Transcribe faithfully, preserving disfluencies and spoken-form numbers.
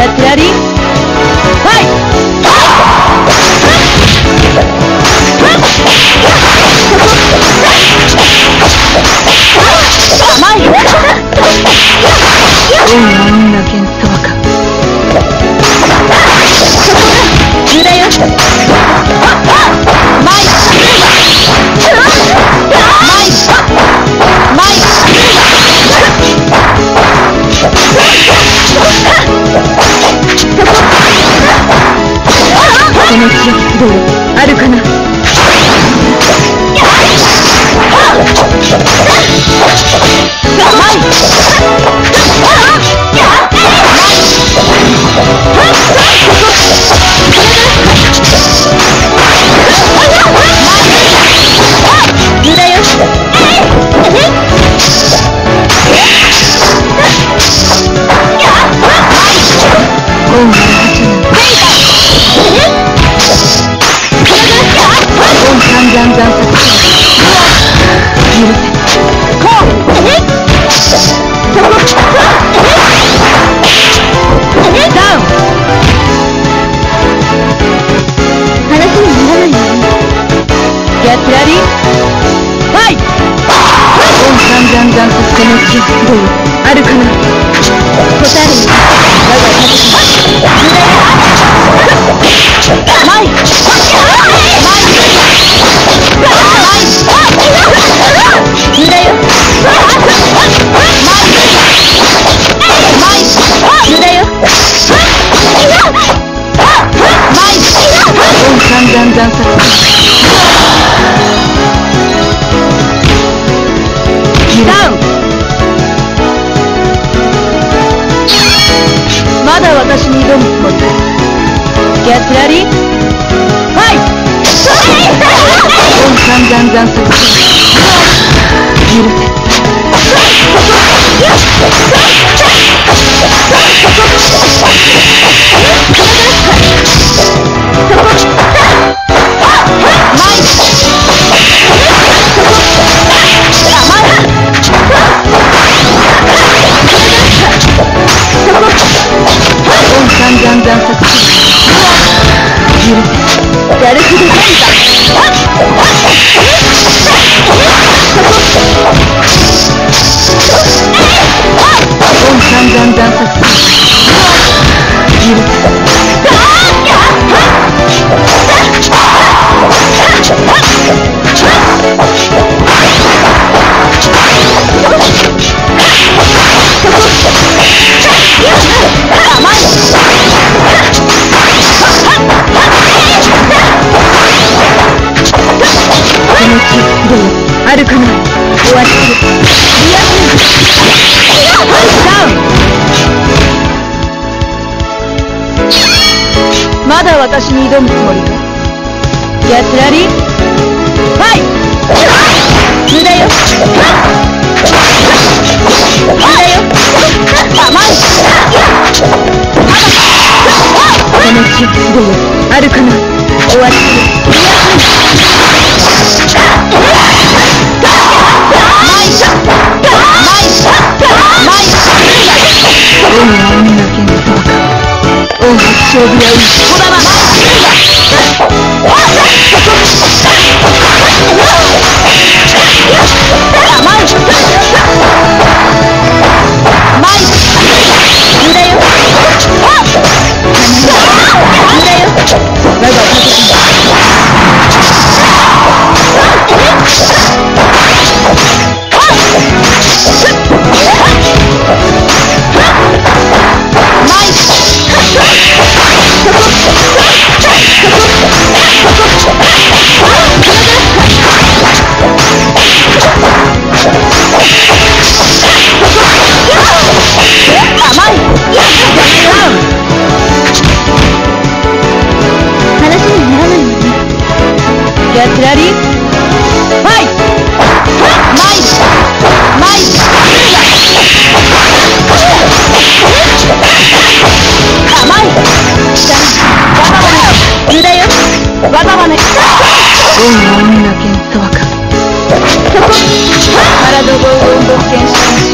Get ready? Fight!女幻想か無駄よマイマイマイこの気どうあるかなGet ready? Fight! オンサンザンザンとこの気どうあるかな答える我がマイマイマイ無駄よマイ無駄よマイオンサンザンザン作ダウンまだ私に挑むつもりだ Get ready? Fight! オンサンザンザン作戦許せザンザン作戦許せやる気で何かオンサンザンザン作戦許せどうあるかな終わりリアクダウンまだ私に挑むつもりか Get ready? Fight! 無駄よ無駄よ甘いこの気どうあるかな終わりリア勝負やうこだなGet ready? Fight! Might! Might! 甘い無駄よわざわねオンの女幻想かそこ体を運動検証